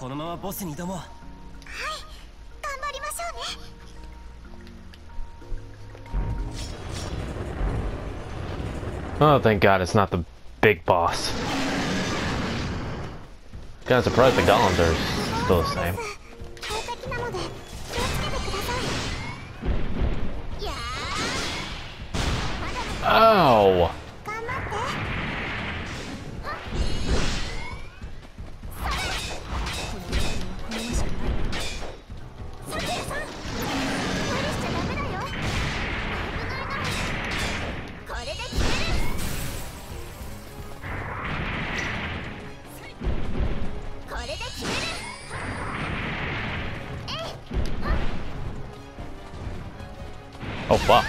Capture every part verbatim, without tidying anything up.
このままボスに挑もう。はい、 頑張りましょうね。 Oh, thank God it's not the big boss. Kind of surprised the golems are still the same. Oh! Oh fuck.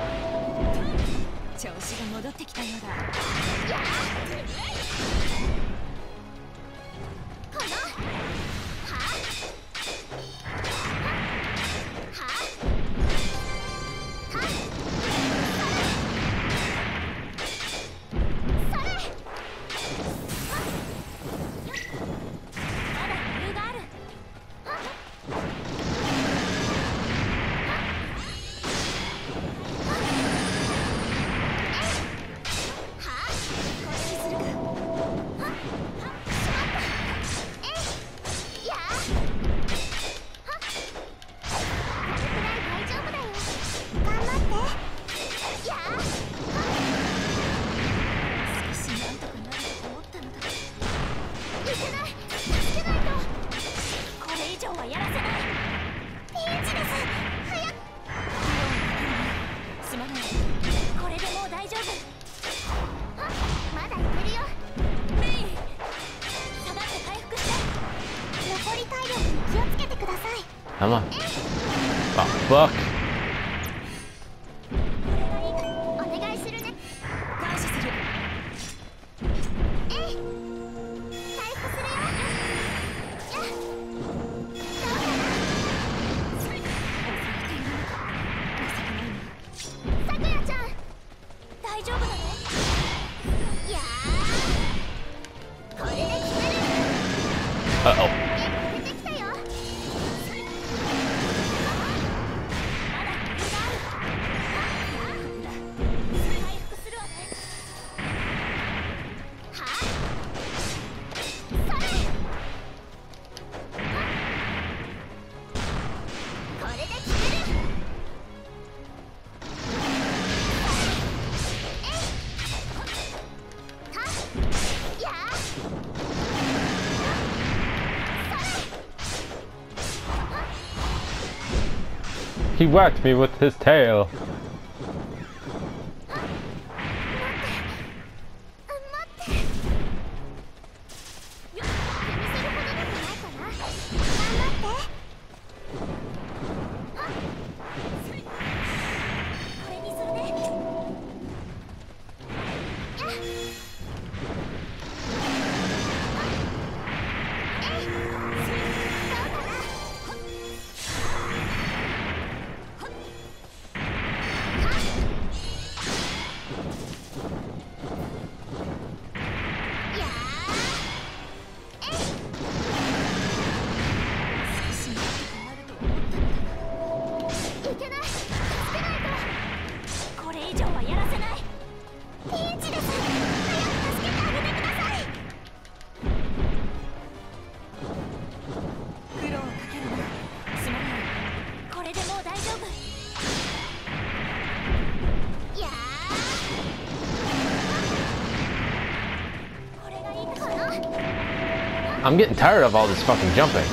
Come on. Oh, fuck. Uh-oh. He whacked me with his tail. I'm getting tired of all this fucking jumping.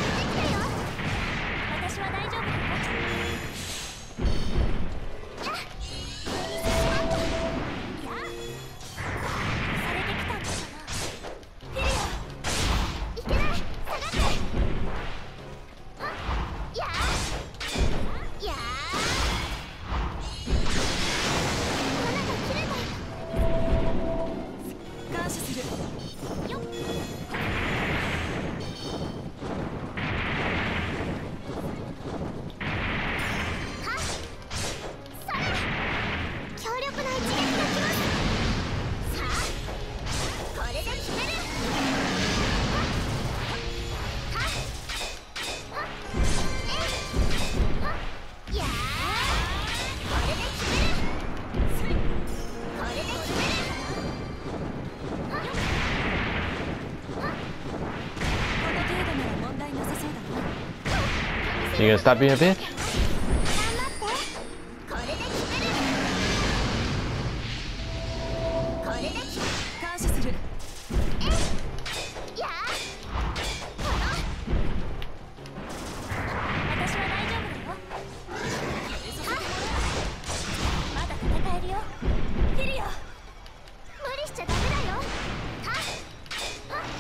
You gonna stop being a bitch? これで決める。これで決める。感謝する。えいやこの私は大丈夫だよ。まだ戦えるよ。キリオ無理しちゃダメだよ。はっはっ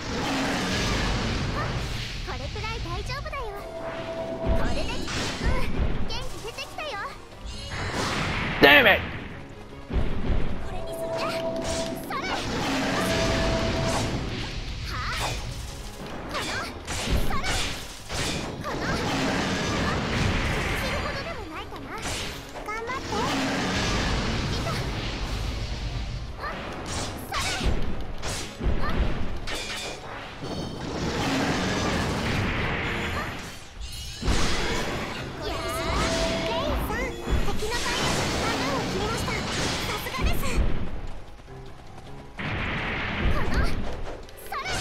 これくらい大丈夫だよ。これでうん元気出てきたよ。 Damn it! これにする。えそれはあこのそれこの気にするほどでもないかな。頑張っていた。あそれあいやーレイさん敵の体力半分を切りました。さすがです。このそれ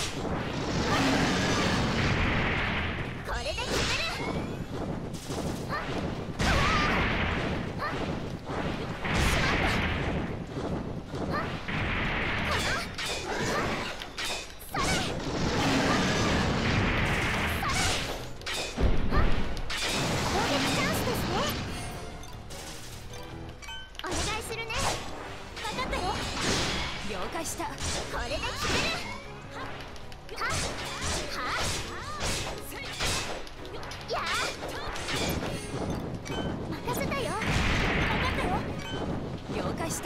これで決める。あああしまった。あこのそれそれ攻撃チャンスですね。お願いするね。分かったよ。了解した。これで決める。はっはっやー任せたよ。分かったよ。了解した。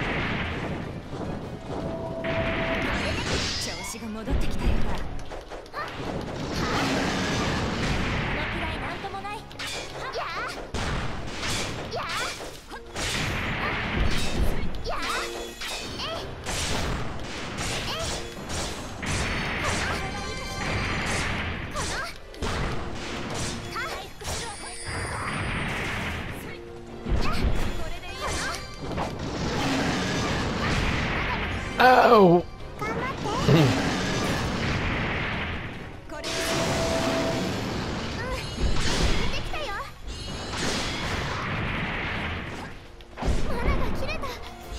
これで調子が戻ってきたようだ。はっはっこのくらいなんともない。やーやーやーえいえいこのこの回復するわ。やっこれでいいこの Oh! 頑張って。これうん出てきたよ。マナが切れた。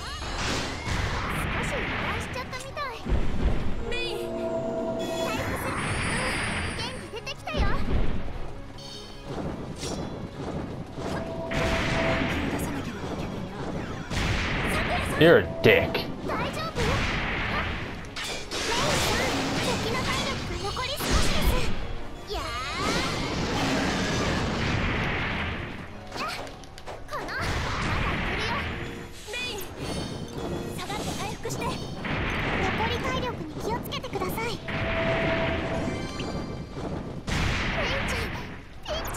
少し油断しちゃったみたい。メイ回復する。うん元気出てきたよ。出さなきゃいけないな。 You're a dick. 大丈夫？あレイさん敵の体力が残り少しです。いやーやっこのまだいけるよ。レイ下がって回復して。残り体力に気をつけてください。レイちゃんピンチ。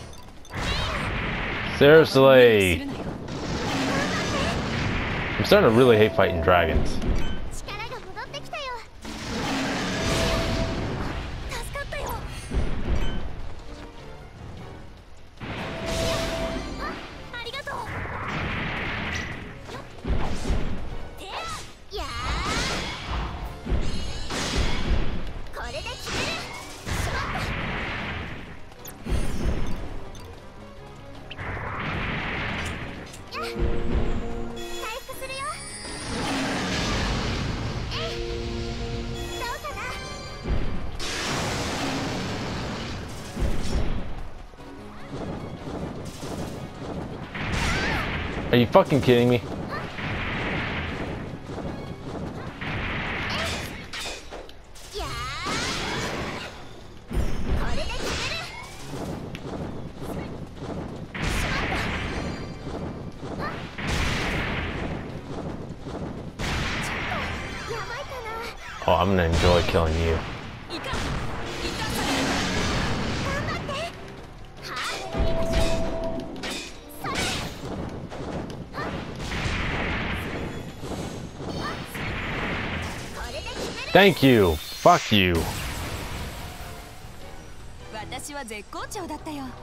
Seriously. 頑張って。 I'm starting to really hate fighting dragons. 力が戻ってきたよ。助かったよ。あ、ありがとう。てやーこれで決める。しまった。やっ回復するよ。えいどうかな。 Are you fucking kidding me? いやーこれで決める。しまった。あちょっとやばいかな。 Oh, I'm gonna enjoy killing you. いかんいかんされるから頑張って。はあそれはっこれで決める。 Thank you. Fuck you. 私は絶好調だったよ。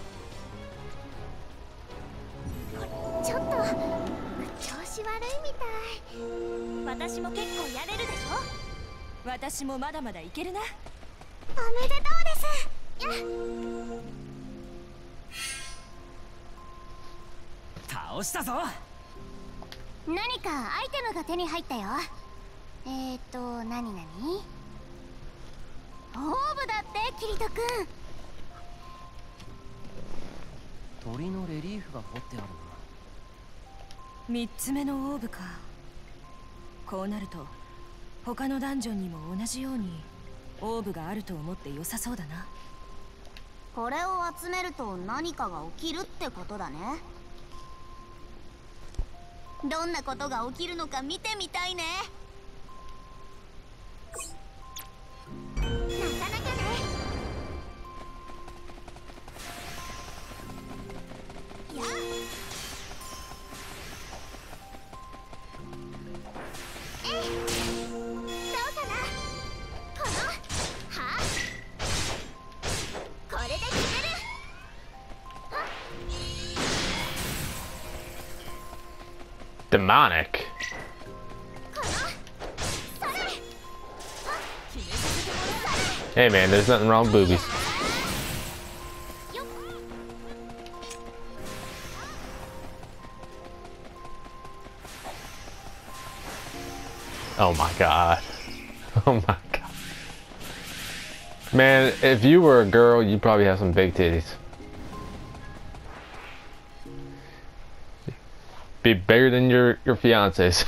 ちょっと調子悪いみたい。私も結構やれるでしょ。私もまだまだいけるな。おめでとうです。やっ倒したぞ。 何かアイテムが手に入ったよ。えーっと何何？オーブだってキリト君。 鳥のレリーフが彫ってあるな。 みっつめのオーブか。こうなると他のダンジョンにも同じようにオーブがあると思って良さそうだな。 これを集めると何かが起きるってことだね。どんなことが起きるのか見てみたいね。なかなかね。やっえい、どうかな。このはこれで決める。はっ Demonic. このそれ。 Hey man, there's nothing wrong with boobies. Oh my god. Oh my god. Man, if you were a girl, you'd probably have some big titties. Be bigger than your, your fiance's.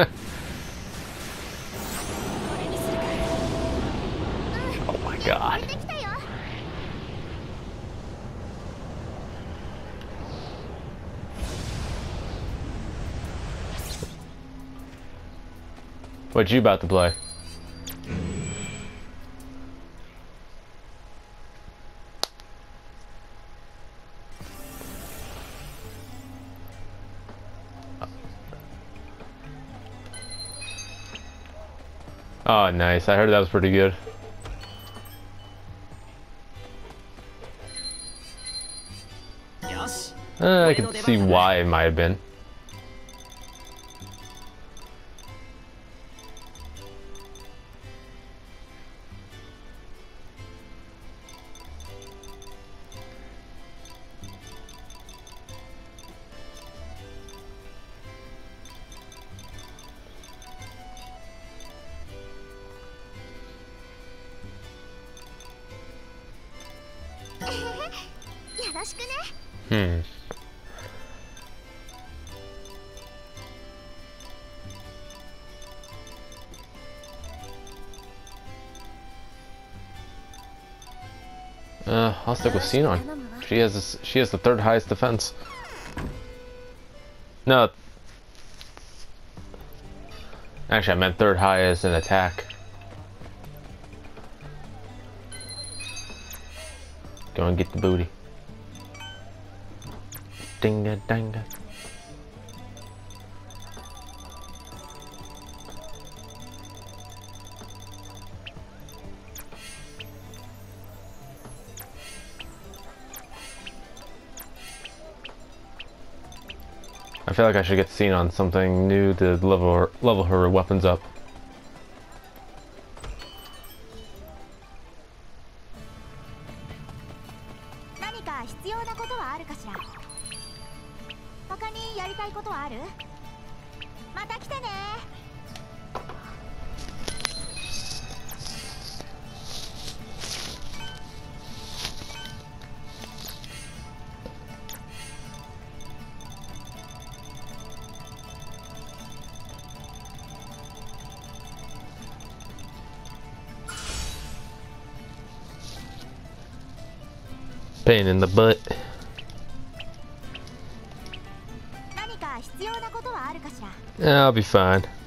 Oh my god. What you about to play? Oh, nice. I heard that was pretty good. Uh, I can see why it might have been. Hmm. Uh, I'll stick with Xenon. She has this, she has the third highest defense. No. Actually, I meant third highest in attack. Go and get the booty. Dinga danga. I feel like I should get seen on something new to level her, level her weapons up. Pain in the butt. Yeah, I'll be fine.